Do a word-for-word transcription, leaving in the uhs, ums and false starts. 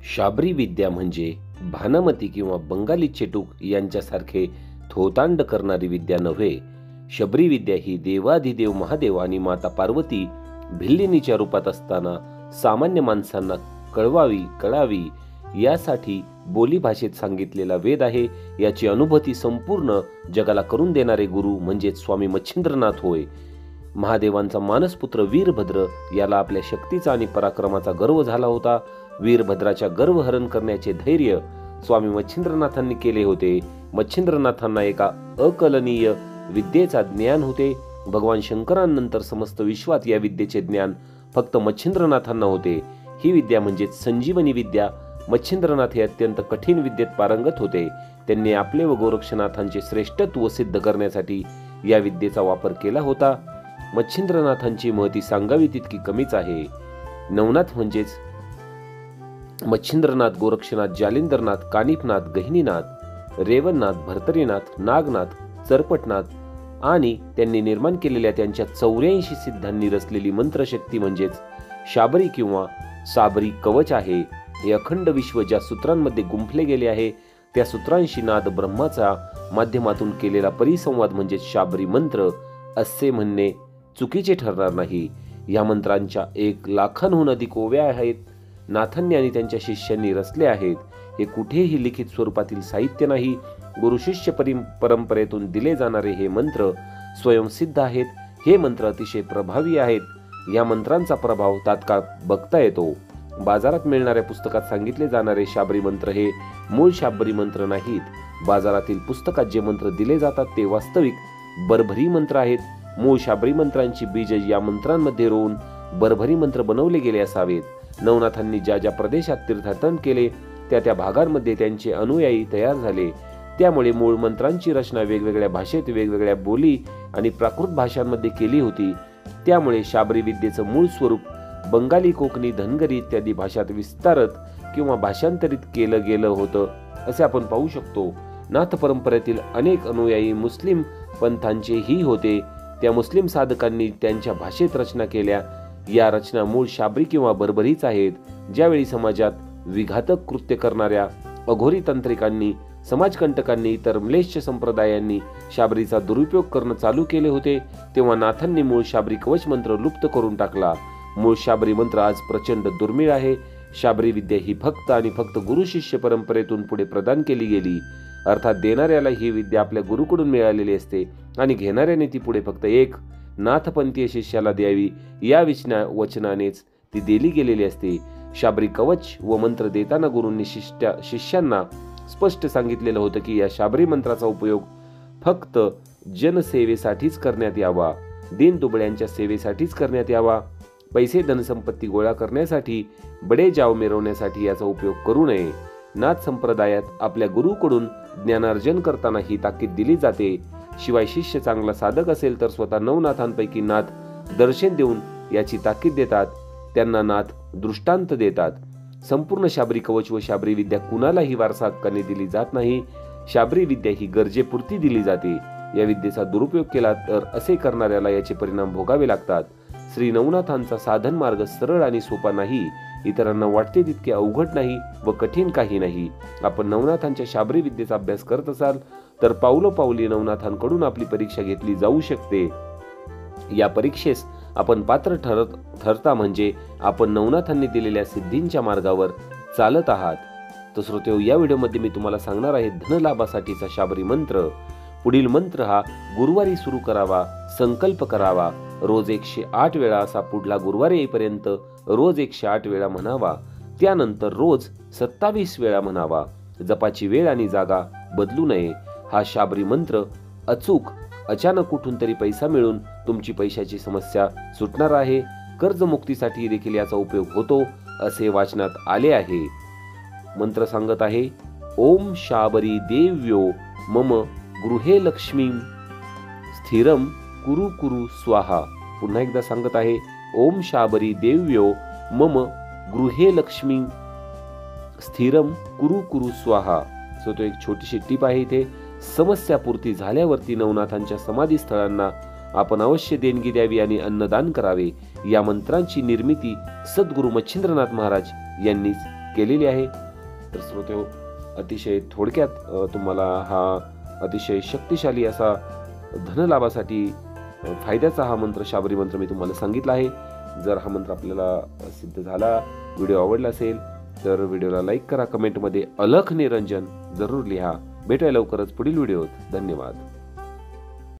शाबरी विद्या म्हणजे भानामती किंवा बंगाली चेटूक यांच्यासारखे थोतांड करणारी विद्या नव्हे. शबरी विद्या ही देवाधिदेव महादेव आणि माता पार्वती भिल्लिनीच्या रूपात असताना सामान्य माणसांना कळवावी कळावी यासाठी बोली भाषेत सांगितलेला वेद आहे. याची अनुभूती संपूर्ण जगाला करून देणारे गुरु म्हणजेच स्वामी मच्छिंद्रनाथ होय. महादेवांचा मानसपुत्र वीरभद्र याला आपल्या शक्तीचा आणि पराक्रमाचा गर्व झाला होता. वीरभद्राच्या गर्वहरण करण्याचे धैर्य स्वामी मच्छिंद्रनाथांनी केले होते. मच्छिंद्रनाथांना एका अकलनीय विद्येचा ज्ञान होते. भगवान शंकरांनंतर समस्त विश्वात या विद्येचे ज्ञान फक्त मच्छिंद्रनाथांना होते. ही विद्या म्हणजे संजीवनी विद्या. मच्छिंद्रनाथ हे अत्यंत कठीण विद्येत पारंगत होते. त्यांनी आपले व गोरक्षनाथांचे श्रेष्ठत्व सिद्ध करण्यासाठी या विद्येचा वापर केला होता. मच्छिंद्रनाथांची महती सांगावी तितकी कमीच आहे. नवनाथ म्हणजेच मच्छिंद्रनाथ, गोरक्षनाथ, जालिंदरनाथ, कानिफनाथ, गहिनीनाथ, रेवणनाथ, भर्तरीनाथ, नागनाथ, चरपटनाथ आणि त्यांनी निर्माण केलेल्या त्यांच्या चौऱ्याऐंशी सिद्धांनी रचलेली मंत्रशक्ती म्हणजेच शाबरी किंवा साबरी कवच आहे. हे अखंड विश्व ज्या सूत्रांमध्ये गुंफले गेले आहे त्या सूत्रांशी नाद ब्रह्माचा माध्यमातून केलेला परिसंवाद म्हणजे शाबरी मंत्र असे म्हणणे चुकीचे ठरणार नाही. या मंत्रांच्या एक लाखांहून अधिक ओव्या आहेत. नाथांनी आणि त्यांच्या शिष्यांनी रचले आहेत. हे कुठेही लिखित स्वरूपातील साहित्य नाही. गुरु शिष्य परंपरेतून दिले जाणारे हे मंत्र स्वयंसिद्ध आहेत. हे मंत्र अतिशय प्रभावी आहेत. या मंत्रांचा प्रभाव तात्काळ बघता येतो. बाजारात मिळणाऱ्या पुस्तकात सांगितले जाणारे शाबरी मंत्र हे मूळ शाबरी मंत्र नाहीत. बाजारातील पुस्तकात जे मंत्र दिले जातात ते वास्तविक बरभरी मंत्र आहेत. मूळ शाबरी मंत्रांची बीज या मंत्रांमध्ये रोवून बरभरी मंत्र बनवले गेले असावेत. नवनाथांनी ज्या ज्या प्रदेशात तीर्थाटन केले त्या त्या भागांमध्ये त्यांचे अनुयायी तयार झाले. त्यामुळे मूळ मंत्रांची रचना वेगवेगळ्या भाषेत वेगवेगळ्या बोली आणि प्राकृत भाषांमध्ये केली होती. त्यामुळे शाबरी विद्येचं मूळ स्वरूप बंगाली, कोकणी, धनगरी इत्यादी भाषात विस्तारत किंवा भाषांतरित केलं गेलं होतं असे आपण पाहू शकतो. नाथ परंपरेतील अनेक अनुयायी मुस्लिम पंथांचेही होते. त्या मुस्लिम साधकांनी त्यांच्या भाषेत रचना केल्या. या रचना मूळ शाबरी किंवा बरबरीच आहेत. ज्यावेळी समाजात विघातक कृत्य करणाऱ्या अघोरी तांत्रिकांनी, समाजकंटकांनी, इतर म्लेच्छ संप्रदायांनी शाबरीचा दुरुपयोग करणं चालू केले होते तेव्हा नाथांनी मूळ शाबरी कवच मंत्र लुप्त करून टाकला. मूळ शाबरी मंत्र आज प्रचंड दुर्मिळ आहे. शाबरी विद्या ही फक्त आणि फक्त गुरु शिष्य परंपरेतून पुढे प्रदान केली गेली. अर्थात देणाऱ्याला ही विद्या आपल्या गुरुकडून मिळालेली असते आणि घेणाऱ्याने ती पुढे फक्त एक नाथपंथीय शिष्याला द्यावी या विचना वचनानेच ती दिली गेलेली असते. शाबरी कवच व मंत्र देताना गुरूंनी शिष्या शिष्यांना स्पष्ट सांगितलेलं होतं की या शाबरी मंत्राचा उपयोग फक्त जनसेवेसाठीच करण्यात यावा, दीनदुबळ्यांच्या सेवेसाठीच करण्यात यावा. पैसे धनसंपत्ती गोळा करण्यासाठी, बडेजाव मिरवण्यासाठी याचा उपयोग करू नये. नाथ संप्रदायात आपल्या गुरुकडून ज्ञानार्जन करताना ही ताकीद दिली जाते. शिवाय शिष्य चांगला साधक असेल तर स्वतः नवनाथांपैकी नाथ दर्शन देऊन याची ताकीद देतात. त्यांना नाथ दृष्टांत देतात. संपूर्ण शाबरी कवच व शाबरी विद्या कुणालाही वारसा हक्काने दिली जात नाही. शाबरी विद्या ही गरजेपुरती दिली जाते. या विद्येचा दुरुपयोग केला तर असे करणाऱ्याला याचे परिणाम भोगावे लागतात. श्री नवनाथांचा साधन मार्ग सरळ आणि सोपा नाही. इतरांना वाटते तितके अवघड नाही व कठीण काही नाही. आपण नवनाथांच्या शाबरी विद्येचा अभ्यास करत असाल तर पावलोपावली नवनाथांकडून आपली परीक्षा घेतली जाऊ शकते. या परीक्षेस आपण पात्र ठरत ठरता म्हणजे आपण नवनाथांनी दिलेल्या सिद्धींच्या मार्गावर चालत आहात. तर श्रोतेहो, या व्हिडिओमध्ये मी तुम्हाला सांगणार आहे धनलाभासाठीचा शाबरी मंत्र. पुढील मंत्र हा गुरुवारी सुरू करावा, संकल्प करावा. रोज एकशे आठ वेळा असा पुढला गुरुवार येईपर्यंत रोज एकशे आठ वेळा म्हणावा. त्यानंतर रोज सत्तावीस वेळा म्हणावा. जपाची वेळ आणि जागा बदलू नये. हा शाबरी मंत्र अचूक अचानक कुठून तरी पैसा मिळून तुमची पैशाची समस्या सुटणार आहे. कर्जमुक्तीसाठी देखील याचा उपयोग होतो असे वाचनात आले आहे. मंत्र सांगत आहे, ओम शाबरी देव्यो मम गृहे लक्ष्मी स्थिरम कुरु कुरु स्वाहा. पुन्हा एकदा सांगत आहे, ओम शाबरी देव्यो मम गृहे लक्ष्मी स्थिरम कुरु कुरु स्वाहा. सो तो एक छोटीशी टीप आहे इथे. समस्यापूर्ती झाल्यावरती नवनाथांच्या समाधी स्थळांना आपण अवश्य देणगी द्यावी आणि अन्नदान करावे. या मंत्रांची निर्मिती सद्गुरु मच्छिंद्रनाथ महाराज यांनीच केलेली आहे. तर श्रोते, अतिशय थोडक्यात अ, तुम्हाला हा अतिशय शक्तिशाली असा धनलाभासाठी अ, फायद्याचा हा मंत्र, शाबरी मंत्र मी तुम्हाला सांगितला आहे. जर हा मंत्र आपल्याला सिद्ध झाला, व्हिडिओ आवडला असेल तर व्हिडिओला लाईक करा, कमेंटमध्ये अलख निरंजन जरूर लिहा. भेटूया लवकरच पुढील व्हिडिओत. धन्यवाद.